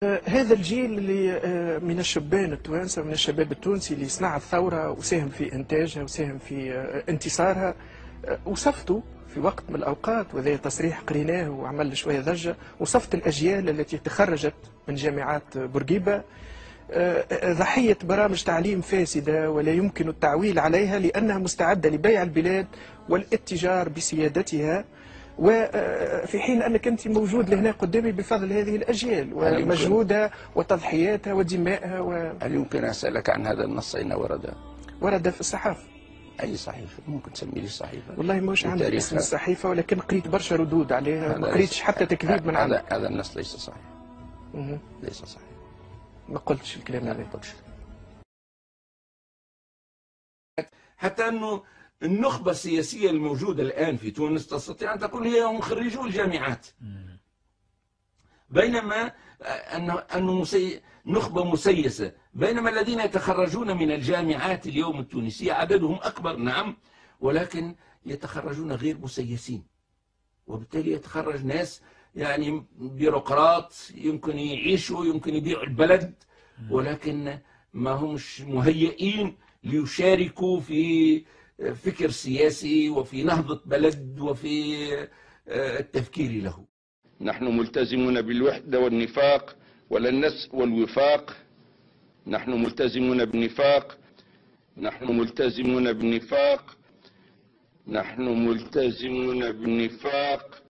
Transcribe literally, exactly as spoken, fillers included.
هذا الجيل اللي من الشبان التوانسه ومن الشباب التونسي اللي صنع الثوره وساهم في انتاجها وساهم في انتصارها، وصفته في وقت من الاوقات، وهذا تصريح قريناه وعمل شويه ضجه، وصفت الاجيال التي تخرجت من جامعات بورقيبه ضحيه برامج تعليم فاسده ولا يمكن التعويل عليها لانها مستعده لبيع البلاد والاتجار بسيادتها، وفي حين أنك أنت موجود لهنا قدامي بفضل هذه الأجيال ومجهودها وتضحياتها ودمائها و... هل يمكن أسألك عن هذا النص أين ورد؟ ورد في الصحافة. أي صحيفة؟ ممكن تسمي لي الصحيفة؟ والله مش عندي اسم الصحيفة، ولكن قريت برشا ردود عليها، ما قريتش حتى تكذيب من عندك. هذا النص ليس صحيح. ليس صحيح. ما قلتش الكلام هذا. ما قلتش. حتى أنه النخبة السياسية الموجودة الآن في تونس تستطيع أن تكون هي هم خريجو الجامعات، بينما أنه أنه مسي... نخبة مسيسة، بينما الذين يتخرجون من الجامعات اليوم التونسية عددهم أكبر نعم، ولكن يتخرجون غير مسيسين، وبالتالي يتخرج ناس يعني بيروقراط يمكن يعيشوا يمكن يبيعوا البلد، ولكن ما همش مهيئين ليشاركوا في فكر سياسي وفي نهضة بلد وفي التفكير له. نحن ملتزمون بالوحدة والنفاق والنس والوفاق. نحن ملتزمون بالنفاق. نحن ملتزمون بالنفاق. نحن ملتزمون بالنفاق.